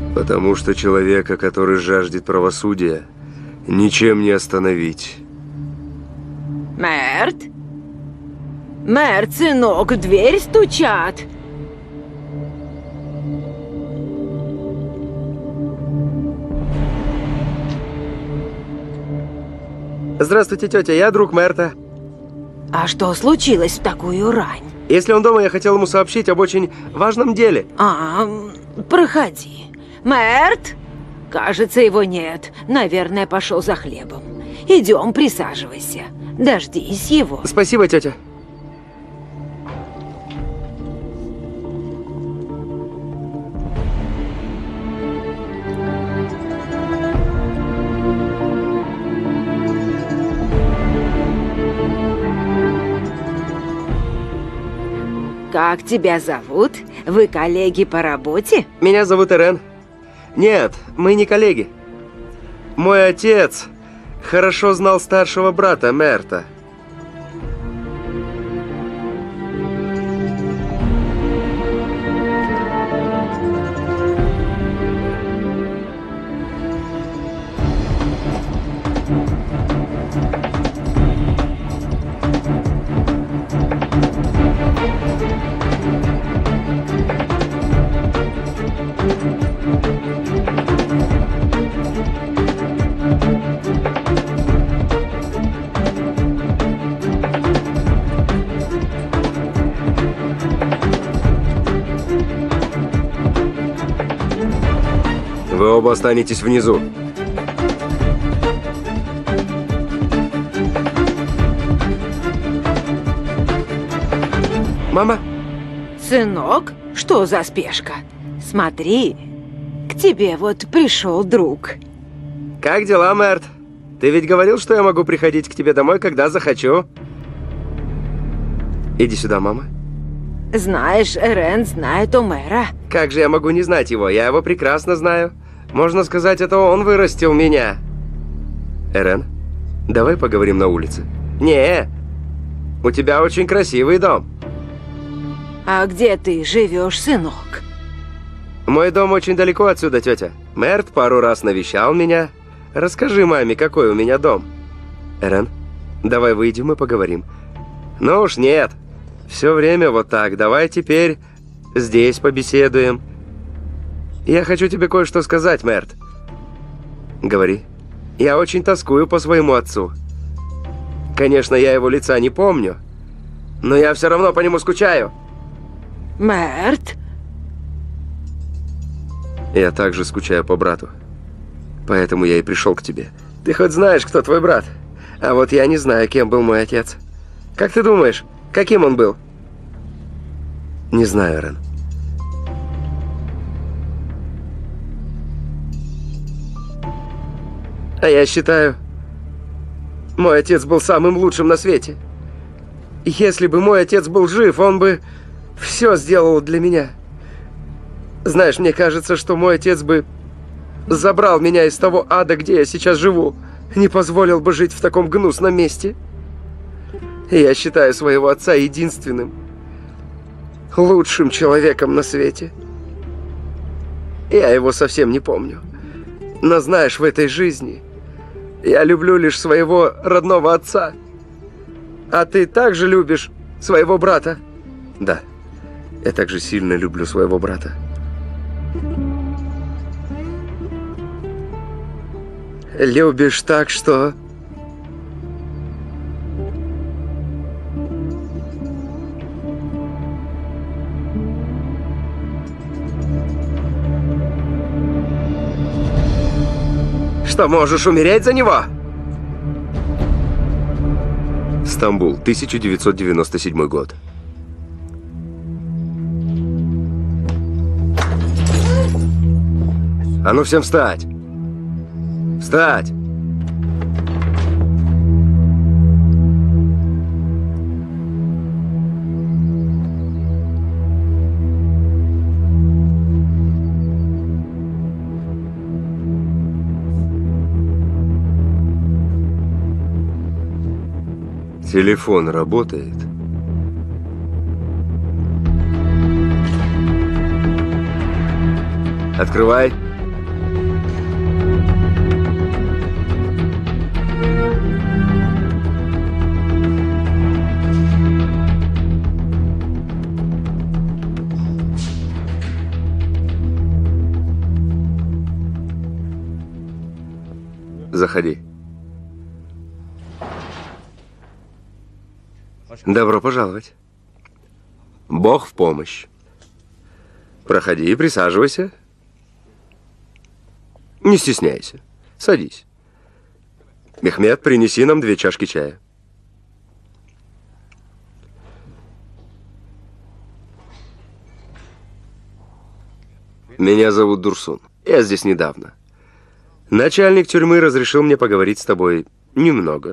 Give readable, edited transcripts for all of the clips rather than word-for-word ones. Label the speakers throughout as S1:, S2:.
S1: Потому что человека, который жаждет правосудия, ничем не остановить.
S2: Мерт? Мерт, сынок, в дверь стучат.
S1: Здравствуйте, тетя, я друг Мерта.
S2: А что случилось в такую рань?
S1: Если он дома, я хотел ему сообщить об очень важном деле.
S2: Проходи. Мерт? Кажется, его нет. Наверное, пошел за хлебом. Идем, присаживайся. Дождись его.
S1: Спасибо, тетя.
S2: Как тебя зовут? Вы коллеги по работе?
S1: Меня зовут Эрен. Нет, мы не коллеги. Мой отец хорошо знал старшего брата Мерта. Вы оба останетесь внизу. Мама?
S2: Сынок, что за спешка? Смотри, к тебе вот пришел друг.
S1: Как дела, Мерт? Ты ведь говорил, что я могу приходить к тебе домой, когда захочу. Иди сюда, мама.
S2: Знаешь, Эрен знает о Мэра.
S1: Как же я могу не знать его? Я его прекрасно знаю. Можно сказать, это он вырастил меня. Эрен, давай поговорим на улице. Не, у тебя очень красивый дом.
S2: А где ты живешь, сынок?
S1: Мой дом очень далеко отсюда, тетя. Мерт пару раз навещал меня. Расскажи маме, какой у меня дом. Эрен, давай выйдем и поговорим. Ну уж нет. Все время вот так. Давай теперь здесь побеседуем. Я хочу тебе кое-что сказать, Мерт. Говори. Я очень тоскую по своему отцу. Конечно, я его лица не помню, но я все равно по нему скучаю.
S2: Мерт?
S1: Я также скучаю по брату. Поэтому я и пришел к тебе. Ты хоть знаешь, кто твой брат? А вот я не знаю, кем был мой отец. Как ты думаешь, каким он был? Не знаю, Эрен. А я считаю, мой отец был самым лучшим на свете. Если бы мой отец был жив, он бы все сделал для меня. Знаешь, мне кажется, что мой отец бы забрал меня из того ада, где я сейчас живу, не позволил бы жить в таком гнусном месте. И я считаю своего отца единственным, лучшим человеком на свете. Я его совсем не помню. Но знаешь, в этой жизни я люблю лишь своего родного отца. А ты также любишь своего брата? Да, я также сильно люблю своего брата. Любишь так, что... Что, можешь умереть за него? Стамбул, 1997 год. А ну всем встать! Встать! Телефон работает? Открывай. Заходи. Добро пожаловать. Бог в помощь. Проходи и присаживайся. Не стесняйся. Садись. Мехмед, принеси нам 2 чашки чая. Меня зовут Дурсун. Я здесь недавно. Начальник тюрьмы разрешил мне поговорить с тобой немного.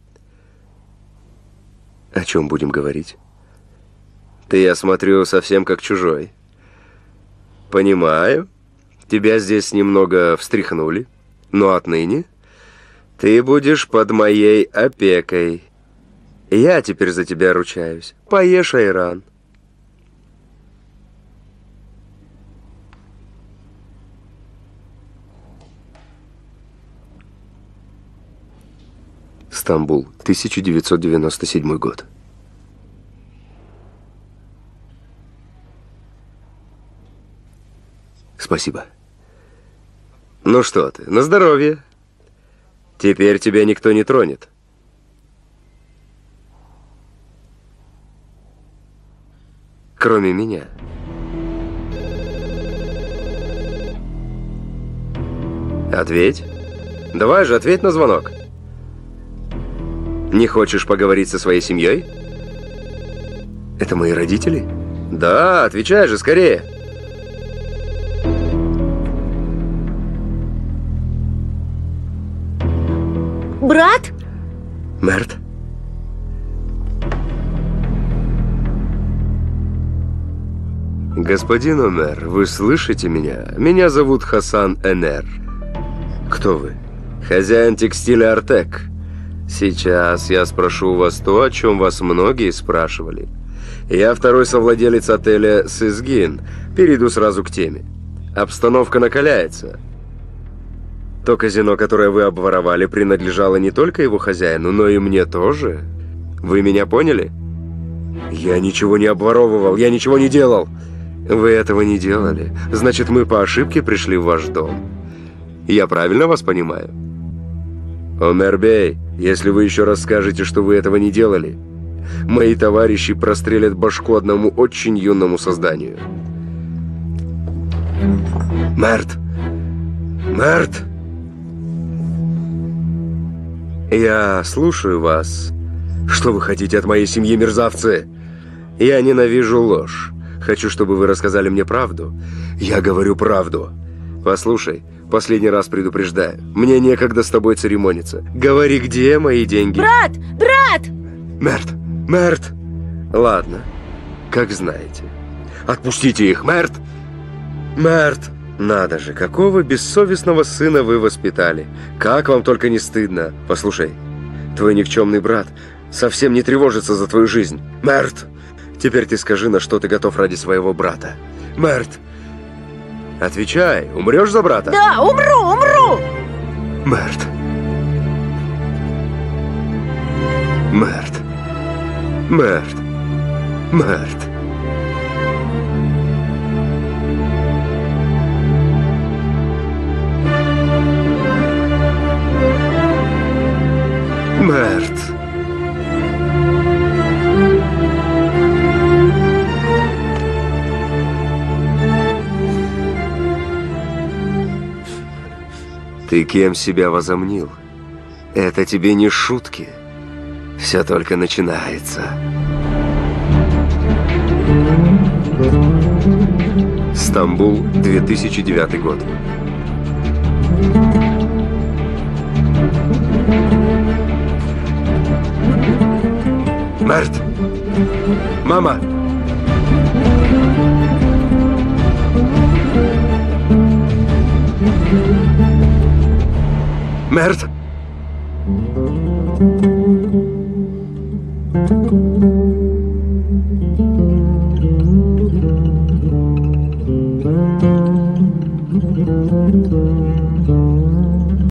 S1: О чем будем говорить? Ты, я смотрю, совсем как чужой. Понимаю. Тебя здесь немного встряхнули. Но отныне ты будешь под моей опекой. Я теперь за тебя ручаюсь. Поешь айран. Стамбул, 1997 год. Спасибо. Ну что ты, на здоровье. Теперь тебя никто не тронет. Кроме меня. Ответь. Давай же, ответь на звонок. Не хочешь поговорить со своей семьей? Это мои родители? Да, отвечай же, скорее.
S2: Брат?
S1: Мерт? Господин Омер, вы слышите меня? Меня зовут Хасан Энер. Кто вы? Хозяин текстиля Артек. Сейчас я спрошу у вас то, о чем вас многие спрашивали. Я второй совладелец отеля «Сызгин». Перейду сразу к теме. Обстановка накаляется. То казино, которое вы обворовали, принадлежало не только его хозяину, но и мне тоже. Вы меня поняли? Я ничего не обворовывал, я ничего не делал. Вы этого не делали. Значит, мы по ошибке пришли в ваш дом. Я правильно вас понимаю? Омер Бей, если вы еще раз скажете, что вы этого не делали, мои товарищи прострелят башку одному очень юному созданию. Мерт! Мерт! Я слушаю вас. Что вы хотите от моей семьи, мерзавцы? Я ненавижу ложь. Хочу, чтобы вы рассказали мне правду. Я говорю правду. Послушай, последний раз предупреждаю. Мне некогда с тобой церемониться. Говори, где мои деньги?
S2: Брат! Брат!
S1: Мерт! Мерт! Ладно, как знаете. Отпустите их, Мерт! Мерт! Надо же, какого бессовестного сына вы воспитали. Как вам только не стыдно. Послушай, твой никчемный брат совсем не тревожится за твою жизнь. Мерт! Теперь ты скажи, на что ты готов ради своего брата. Мерт! Отвечай, умрешь за брата?
S2: Да, умру!
S1: Мерт! Мерт! Мерт! Мерт! Мерт! Ты кем себя возомнил? Это тебе не шутки. Все только начинается. Стамбул, 2009 год. Мерт! Мама! Мерт!